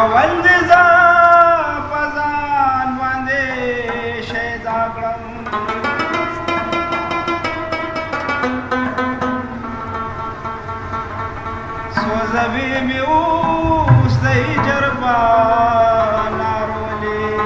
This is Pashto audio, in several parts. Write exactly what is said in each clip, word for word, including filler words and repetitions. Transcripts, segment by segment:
هول ز پزان باندې شیدا کړم سوځوي مې اوس د هجر په نارولې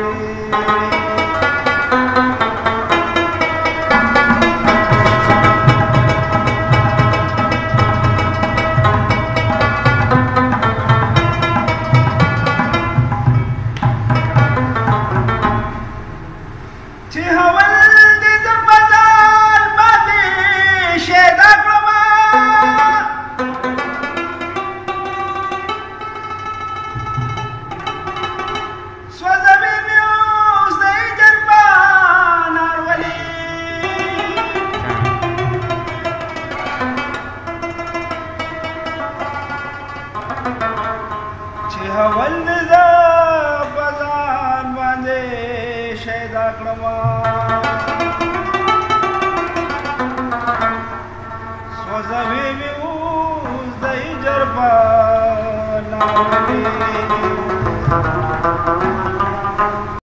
چې هول دې د پزان باندې شیدا کړم سوځوي مې اوس د هجر په نارولې چې هول دې د پزان باندې شیدا کړم سوځوي مې اوس د هجر په نارولې